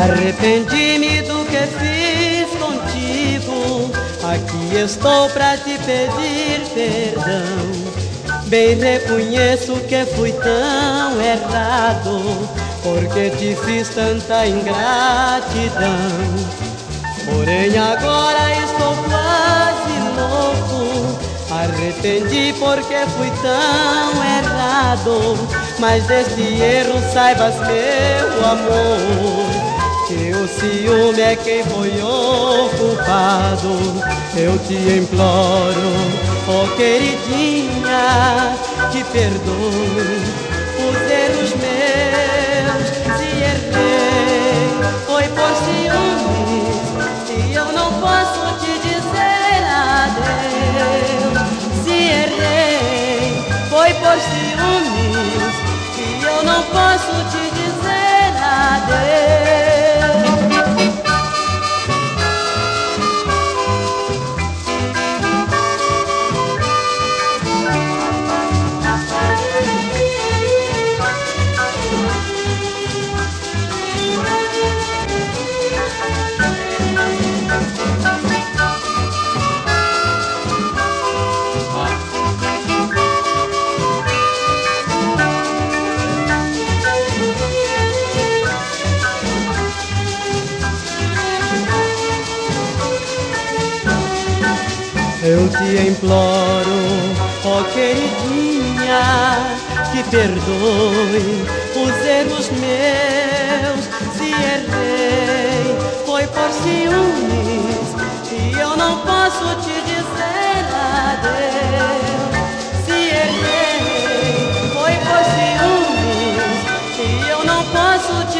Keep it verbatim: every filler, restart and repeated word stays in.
Arrependi-me do que fiz contigo, aqui estou pra te pedir perdão. Bem reconheço que fui tão errado, porque te fiz tanta ingratidão. Porém agora estou quase louco, arrependi porque fui tão errado. Mas deste erro saibas, meu amor, que o ciúme é quem foi o culpado. Eu te imploro, oh queridinha, que perdoe os erros meus. Se errei, foi por ciúmes, e eu não posso te dizer adeus. Se errei, foi por ciúmes, e eu não posso te dizer adeus. Eu te imploro, ó queridinha, que perdoe os erros meus. Se errei, foi por ciúmes, e eu não posso te dizer adeus. Se errei, foi por ciúmes, e eu não posso te